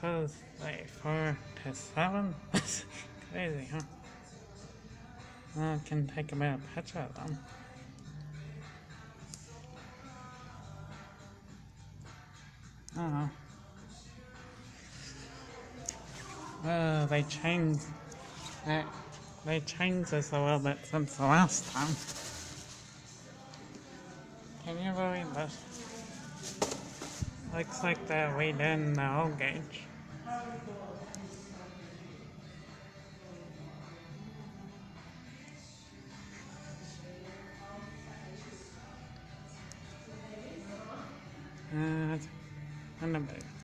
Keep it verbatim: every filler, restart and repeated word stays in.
close like four to seven. Crazy, huh? Well, I can take a better picture of them. Oh. Uh, they changed. They, they changed this a little bit since the last time. Can you believe this? Looks like they're redoing the whole gauge. Uh, and a bit.